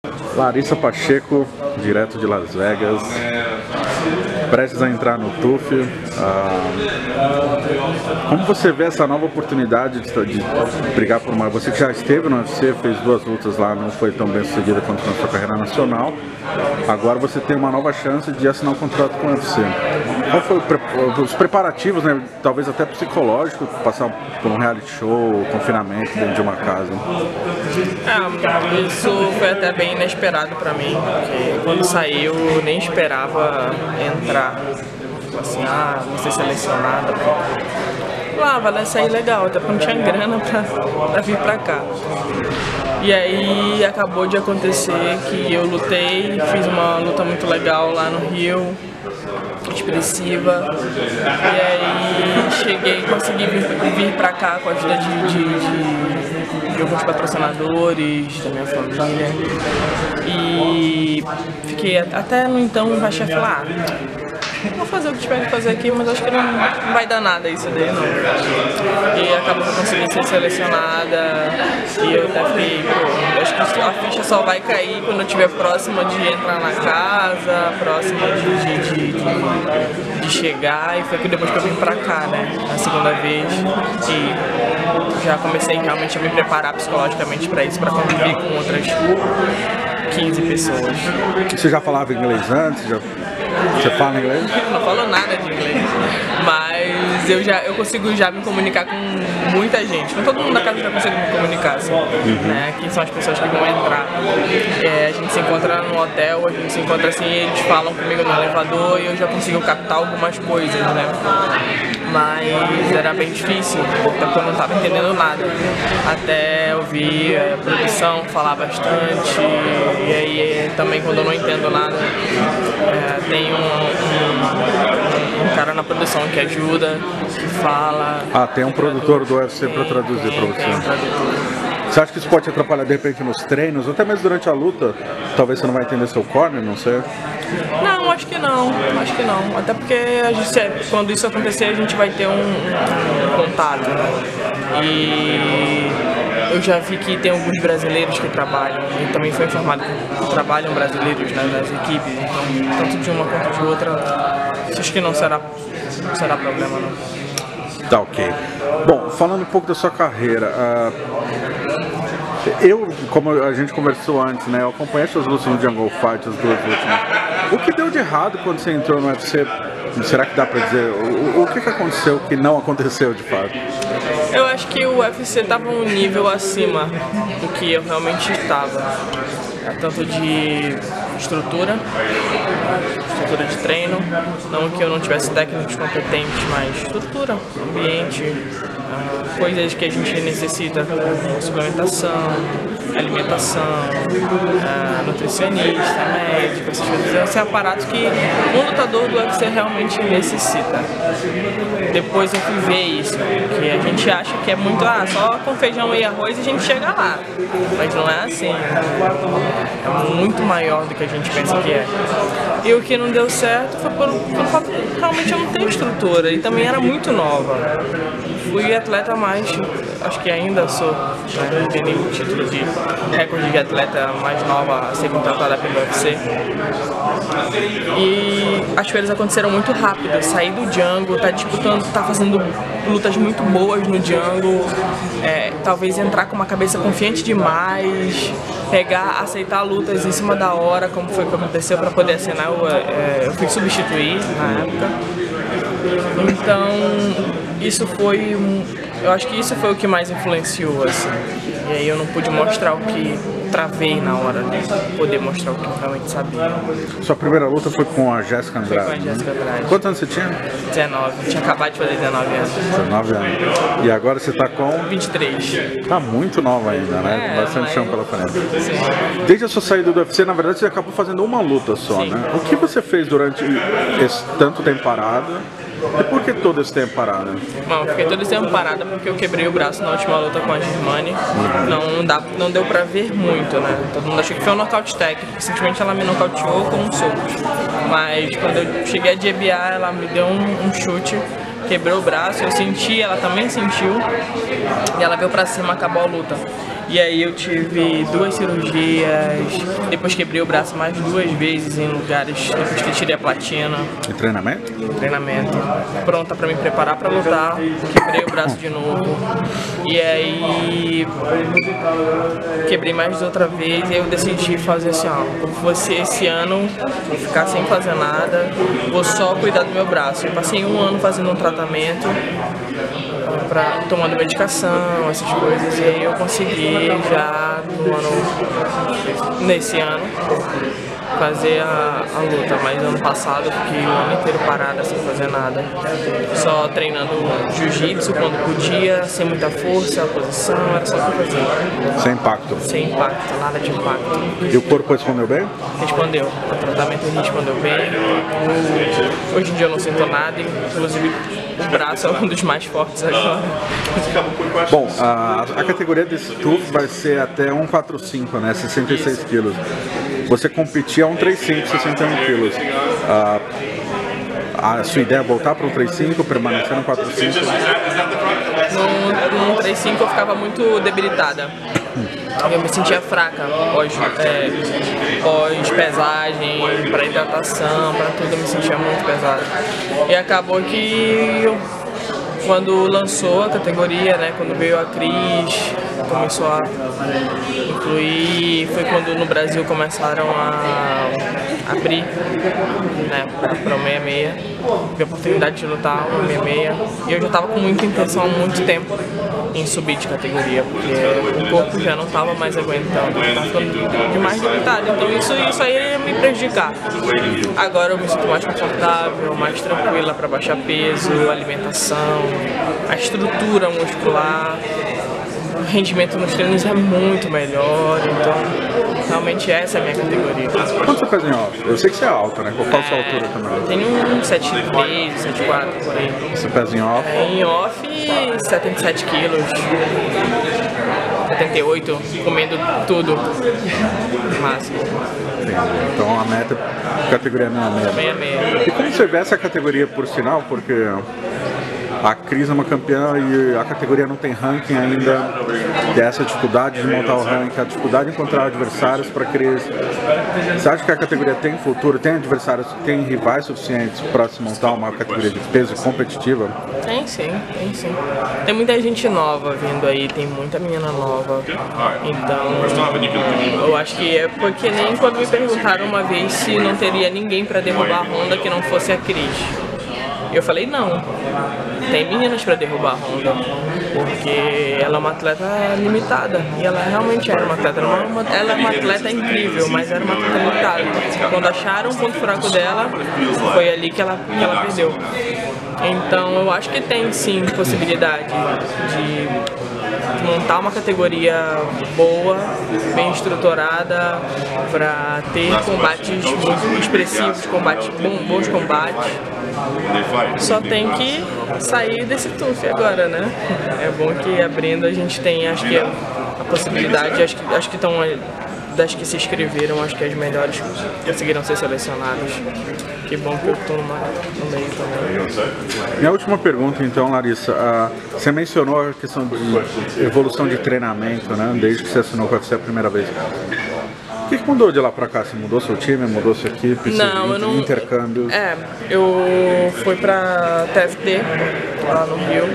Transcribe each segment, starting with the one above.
Larissa Pacheco, direto de Las Vegas, prestes a entrar no TUF. Como você vê essa nova oportunidade de brigar por uma... Você que já esteve no UFC, fez 2 lutas lá, não foi tão bem sucedida quanto na sua carreira nacional. Agora você tem uma nova chance de assinar um contrato com o UFC. Qual foi os preparativos, né? Talvez até psicológico, passar por um reality show, confinamento dentro de uma casa? Isso foi até bem inesperado pra mim, porque quando saiu eu nem esperava entrar, assim, vou ser selecionada. Vai sair legal, até porque não tinha grana pra vir pra cá. E aí acabou de acontecer que eu lutei, fiz uma luta muito legal lá no Rio, expressiva, e aí cheguei, consegui vir pra cá com a ajuda de alguns patrocinadores da minha família, e fiquei até no então o chefe falar, vou fazer o que tiver que fazer aqui, mas acho que não vai dar nada isso daí, não. E acabou que eu consegui ser selecionada, e eu até fiquei, acho que a ficha só vai cair quando eu estiver próxima de entrar na casa, próxima de chegar, e foi que depois que eu vim pra cá, né, na segunda vez, e já comecei realmente a me preparar psicologicamente pra isso, pra conviver com outras 15 pessoas. Você já falava inglês antes? Você fala inglês? Eu não falo nada de inglês, mas eu consigo já me comunicar com muita gente. Com todo mundo da casa eu já consigo me comunicar, assim, né? Quem são as pessoas que vão entrar. A gente se encontra no hotel, a gente se encontra assim, eles falam comigo no elevador e eu já consigo captar algumas coisas, né? Mas era bem difícil, porque eu não estava entendendo nada. Até ouvir a produção falar bastante, e aí também quando eu não entendo nada, tem um cara na produção que ajuda, que fala. Tem um produtor do UFC para traduzir para você. Você acha que isso pode atrapalhar de repente nos treinos, ou até mesmo durante a luta? Talvez você não vai entender seu corner, não sei. Não, acho que não. Até porque quando isso acontecer a gente vai ter um contato, né? E eu já vi que tem alguns brasileiros que trabalham, e também foi informado que trabalham brasileiros, né, nas equipes, então tanto de uma quanto de outra, acho que não será problema, não. Tá ok. Bom, falando um pouco da sua carreira, como a gente conversou antes, né, eu acompanhei suas lutas no Jungle Fight, as 2 últimas. O que deu de errado quando você entrou no UFC? Será que dá pra dizer? O que aconteceu que não aconteceu de fato? Eu acho que o UFC estava um nível acima do que eu realmente estava, tanto de estrutura de treino, não que eu não tivesse técnicos competentes, mas estrutura, ambiente, coisas que a gente necessita, suplementação, alimentação, nutricionista, médico, essas coisas. Esse é um aparato que um lutador do UFC realmente necessita. Depois eu fui ver isso, que a gente acha que é muito, só com feijão e arroz a gente chega lá, mas não é assim, é muito maior do que a gente pensa que é. E o que não deu certo foi pelo fato que realmente eu não tenho estrutura e também era muito nova. Fui atleta mais, acho que ainda sou, né, não tenho nenhum título de recorde de atleta mais nova a ser contratada pelo UFC. E as coisas aconteceram muito rápido, eu saí do jungle, tá fazendo lutas muito boas no jungle, talvez entrar com uma cabeça confiante demais, aceitar lutas em cima da hora, como foi que aconteceu para poder assinar, eu fui substituir na época. Então, eu acho que isso foi o que mais influenciou, assim. E aí eu não pude mostrar o que travei na hora de poder mostrar o que eu realmente sabia. Sua primeira luta foi com a Jéssica Andrade? Foi com a Jéssica Andrade. Quantos anos você tinha? 19. Tinha acabado de fazer 19 anos. 19 anos. E agora você tá com? 23. Tá muito nova ainda, né? Bastante chão pela frente. Sim. Desde a sua saída do UFC, na verdade, você acabou fazendo uma luta só, sim, né? O que você fez durante esse tanto tempo parado? E por que todo esse tempo parado? Bom, eu fiquei todo esse tempo parada porque eu quebrei o braço na última luta com a Germani. Não deu pra ver muito, né? Todo mundo achou que foi um nocaute técnico, simplesmente ela me nocauteou com um soco. Mas quando eu cheguei a JBA, ela me deu um chute, quebrou o braço, eu senti, ela também sentiu, e ela veio pra cima, acabou a luta. E aí eu tive 2 cirurgias, depois quebrei o braço mais 2 vezes em lugares, depois que tirei a platina. Em treinamento? Treinamento. Pronta pra me preparar pra lutar, quebrei o braço de novo. E aí quebrei mais outra vez e aí eu decidi fazer assim, ó, você esse ano vou ficar sem fazer nada, vou só cuidar do meu braço. Eu passei 1 ano fazendo um tratamento, tomando medicação, essas coisas, e aí eu consegui já nesse ano fazer a luta, mas ano passado eu fiquei o ano inteiro parada sem fazer nada, só treinando jiu-jitsu quando podia, sem muita força, a posição, era só o que eu fazia. Sem impacto? Sem impacto, nada de impacto. E o corpo respondeu bem? Respondeu, o tratamento respondeu bem. Hoje em dia eu não sinto nada, inclusive o braço é um dos mais fortes agora. Bom, a categoria desse TUF vai ser até 145, né? 66 quilos. Você competia a 135, 61 quilos. A sua ideia é voltar para o 135, permanecer no 145? No 135 eu ficava muito debilitada. Eu me sentia fraca pós-pesagem, para hidratação, para tudo eu me sentia muito pesada. E acabou que quando lançou a categoria, né, quando veio a Cris, começou a influir, foi quando no Brasil começaram a abrir, né, para o 66, tive a oportunidade de lutar no 66 e eu já estava com muita intenção há muito tempo em subir de categoria, porque o corpo já não estava mais aguentando, estava ficando demais limitado, então isso aí ia me prejudicar. Agora eu me sinto mais confortável, mais tranquila para baixar peso, alimentação, a estrutura muscular, o rendimento nos treinos é muito melhor, então realmente essa é a minha categoria. Quanto você faz em off? Eu sei que você é alta, né? Qual a sua altura também? Eu tenho um 7'3", 7'4", por aí. Você pesa em off? Em off, 77 quilos, 78, comendo tudo, máximo. Entendi. Então a meta é categoria 66. E como você vê essa categoria, por sinal, porque a Cris é uma campeã e a categoria não tem ranking ainda, tem essa dificuldade de montar o ranking, a dificuldade de encontrar adversários para a Cris. Você acha que a categoria tem futuro, tem adversários, tem rivais suficientes para se montar uma categoria de peso competitiva? Tem sim, tem sim. Tem muita gente nova vindo aí, tem muita menina nova, então eu acho que é porque nem quando me perguntaram uma vez se não teria ninguém para derrubar a Honda que não fosse a Cris. Eu falei não, tem meninas para derrubar a Honda, porque ela é uma atleta limitada, e ela realmente era uma atleta, ela é uma atleta incrível, mas era uma atleta limitada. Quando acharam o ponto fraco dela, foi ali que ela perdeu. Então eu acho que tem sim possibilidade de montar uma categoria boa, bem estruturada, para ter combates muito expressivos, bons combates. Só tem que sair desse TUF agora, né? É bom que abrindo a gente tem, acho que a possibilidade, acho que estão das que se inscreveram, acho que as melhores conseguiram ser selecionadas. Que bom que eu estou no meio também. Minha última pergunta então, Larissa, você mencionou a questão de evolução de treinamento, né? Desde que você assinou com o UFC a primeira vez. O que mudou de lá pra cá? Você mudou seu time, mudou sua equipe, intercâmbio? Eu fui pra TFT, lá no Rio.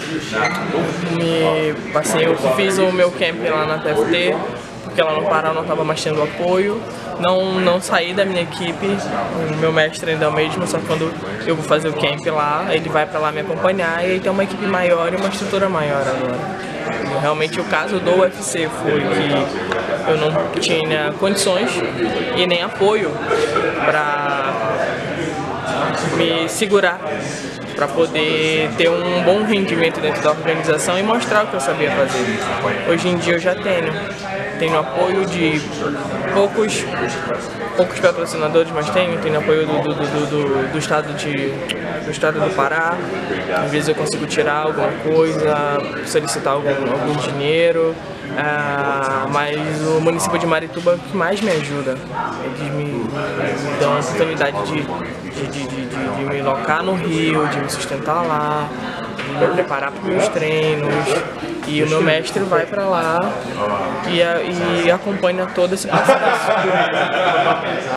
Eu fiz o meu camp lá na TFT, porque lá no Pará não estava mais tendo apoio. Não saí da minha equipe, o meu mestre ainda é o mesmo, só que quando eu vou fazer o camp lá, ele vai pra lá me acompanhar e aí tem uma equipe maior e uma estrutura maior agora. Realmente o caso do UFC foi que eu não tinha condições e nem apoio para me segurar, para poder ter um bom rendimento dentro da organização e mostrar o que eu sabia fazer. Hoje em dia eu já tenho apoio de poucos patrocinadores, mas tenho apoio do estado do Pará. Às vezes eu consigo tirar alguma coisa, solicitar algum dinheiro, mas o município de Marituba é o que mais me ajuda. Eles me dão a oportunidade de me locar no Rio, de me sustentar lá, de me preparar para os meus treinos. E o meu mestre vai para lá e acompanha todo esse processo.